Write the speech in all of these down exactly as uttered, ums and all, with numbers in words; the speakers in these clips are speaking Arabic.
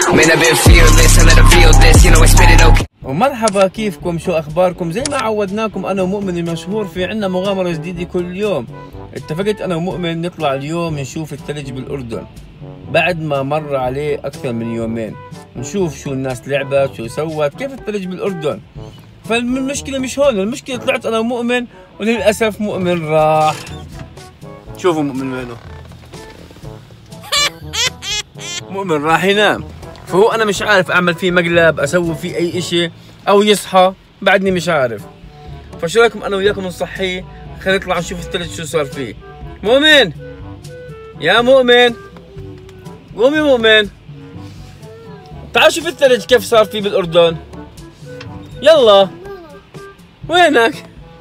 Man, I've been fearless, I let them feel this, you know I spit it okay. ومرحبا، كيفكم؟ شو اخباركم؟ زي ما عودناكم انا ومؤمن المشهور في عنا مغامرة جديدة كل يوم. اتفقت انا ومؤمن نطلع اليوم نشوف الثلج بالاردن بعد ما مر عليه اكثر من يومين، نشوف شو الناس لعبت، شو سوت، كيف الثلج بالاردن. فالمشكلة مش هون، المشكلة طلعت انا ومؤمن وللاسف مؤمن راح. شوفوا مؤمن وينه؟ مؤمن راح ينام، فهو انا مش عارف اعمل فيه مقلب، اسوي فيه اي اشي او يصحى، بعدني مش عارف. فشو رايكم انا وياكم نصحيه؟ خلينا نطلع نشوف الثلج شو صار فيه. مؤمن يا مؤمن، قوم يا مؤمن، تعال شوف الثلج كيف صار فيه بالاردن. يلا وينك؟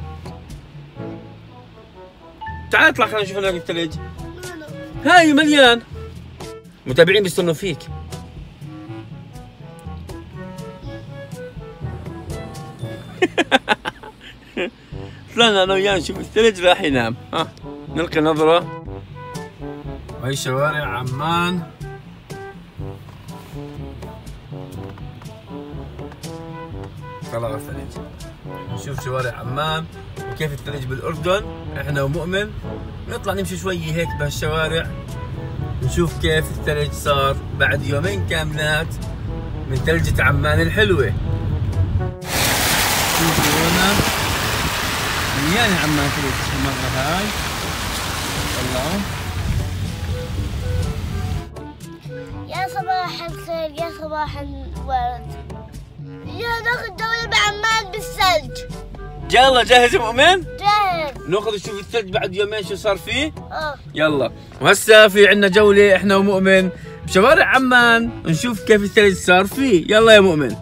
تعال اطلع خلينا نشوف هناك الثلج. هاي مليان، متابعين بيستنوا فيك. طلعنا انا وياه نشوف الثلج، راح ينام. ها نلقي نظرة. وهي شوارع عمان. طلع الثلج، نشوف شوارع عمان وكيف الثلج بالاردن. احنا ومؤمن نطلع نمشي شوي هيك بهالشوارع، نشوف كيف الثلج صار بعد يومين كاملات من ثلجة عمان الحلوة. شوفوا هنا مليان عمان ثلج المرة هاي. طلعوا. يا صباح الخير، يا صباح الورد، يا ناخذ دورة بعمان بالثلج. يلا جاهز يا مؤمن؟ جاهز. ناخذ نشوف الثلج بعد يومين شو صار فيه؟ اه يلا. وهسا في عنا جولة احنا ومؤمن بشوارع عمان نشوف كيف الثلج صار فيه. يلا يا مؤمن.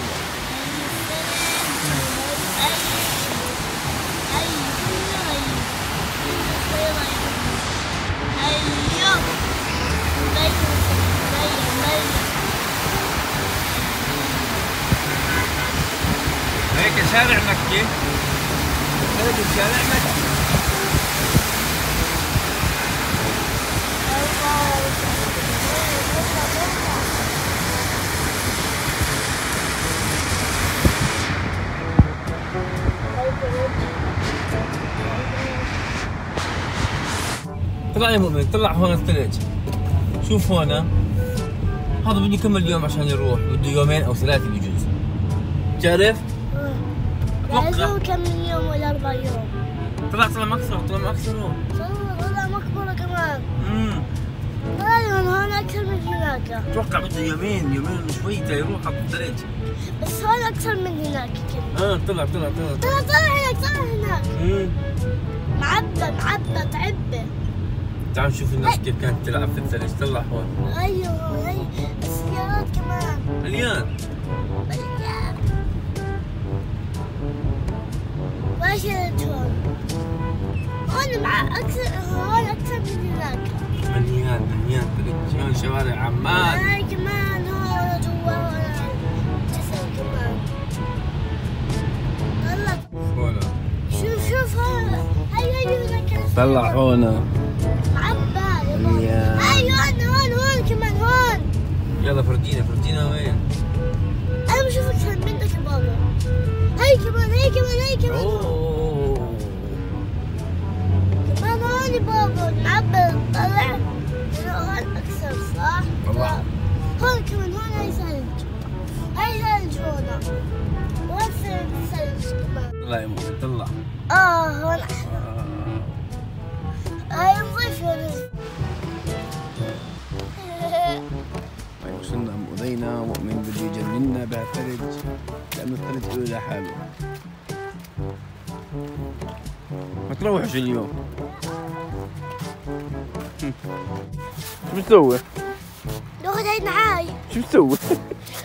هيك شارع مكة، هذا شارع مكة. طلع يا مؤمن، طلع هون الثلج. شوف هون، هذا بده يكمل يوم عشان يروح، بده يومين او ثلاثة بجوز. بتعرف؟ لازم كم يوم ولا أربع يوم. طلع طلع أكثر، طلع أكثر هون. طلع مقبرة كمان. امم طلع هون أكثر من هناك. أتوقع بده يومين، يومين وشوي تيروح على الثلج. بس هون أكثر من هناك كده. اه طلع طلع طلع طلع طلع هناك، طلع هناك. امم معبى معبى تعبى. تعال نشوف الناس كيف كانت تلعب في الثلج. طلع هون. أيوه هي السيارات كمان. مليان. مليان. ما شلت هون. هون مع أكثر، هون أكثر من هناك. مليان مليان ثلج. هون شوارع عمان. هاي كمان هون جوا، هون جسر كمان. طلع. هون. شوف شوف هون. هاي هاي هناك. طلع هون. معبى يا بابا. مليان. هاي هون هون هون كمان هون. يلا فرجينا فرجينا وين؟ أنا بشوف أكثر منك يا بابا. هاي كمان، هاي كمان، هاي كمان. اوه كمان هون يا بابا معبى. طلع هون أكثر صح؟ طلع. هون كمان، هون هاي ثلج. هاي ثلج هون. وهون ثلج كمان. طلع يا مؤمن، طلع. آه هون أحلى. هاي نضيف هون. وصلنا مؤذينا، مؤمن بده يجننا بهالثلج لأنه الثلج له لحاله. ما تروحش اليوم. شو بتسوي؟ ناخذ هاي معاي. شو بتسوي؟